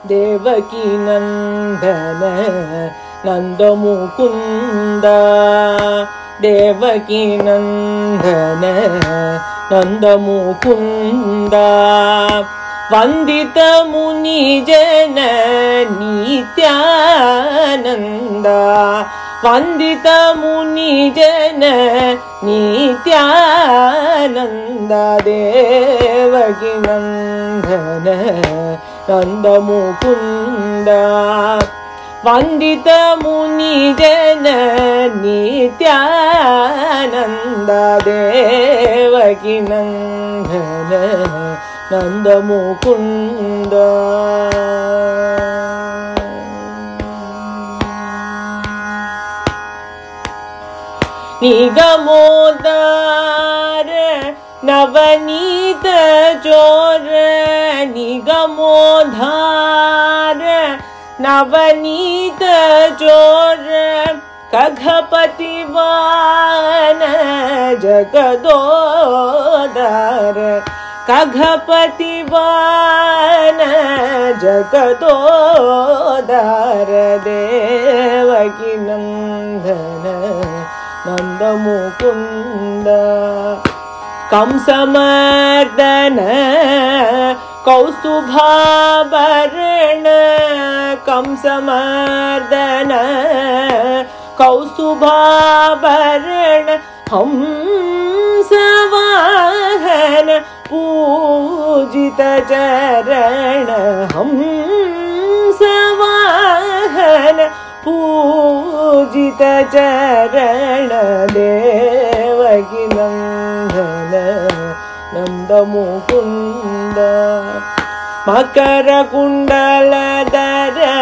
Devaki Nandana Nanda Mukundha Devaki Nandana Nanda Mukundha Vandita Muni Jana Nityananda Vandita Muni Jana Nityananda Devaki Nandana Nanda Mukundha Vandita Muni Jana Nityananda Devaki Nandana Nanda Mukundha Nigamodhara Navanita Chora Nigamodhara Navanita Chora Kaghapati Vana Jagadodhara Kaghapati Vana Jagadodhara Devaki Nandana Nanda Mukundha Kamsamardana Kaustubhavarana Kamsamardana Kaustubhavarana Hamsavahana Pujita Charana Hamsavahana Pujita Charana Devaki Nandana Nanda Mukundha Makara Kundaladhara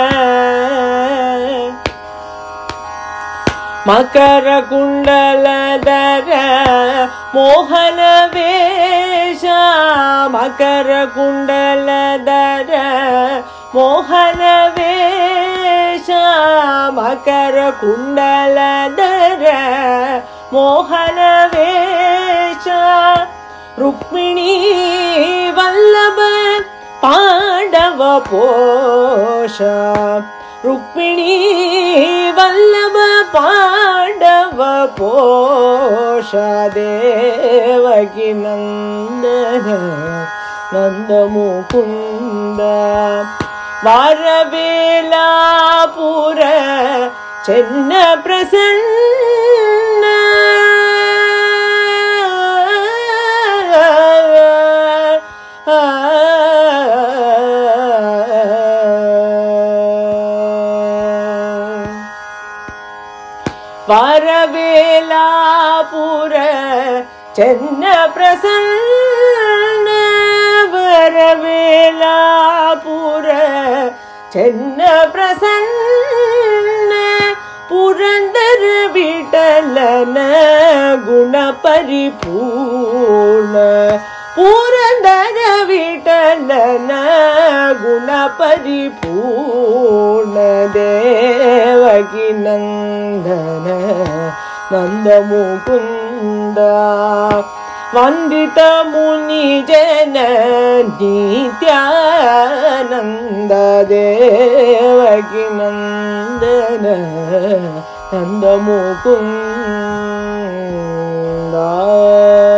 Makara Kundaladhara Mohana Vesha Makara Kundaladhara Mohana Vesha Makara Kundaladhara Mohana Vesha Rukmini Vallabha Pandava Posha Rukmini Vallabha Pandava Posha Devaki Nandana Nanda Mukundha Varavelapura Chenna Prasanna Varavelapura Chenna Prasanna Varavelapura Chenna Prasanna Purandara Vitalana Guna Paripurna Purandara Vitalana Guna Paripurna Devaki Nandana Nanda Mukundha Vandita Muni Jana Nityananda Devaki Nandana Nanda Mukundha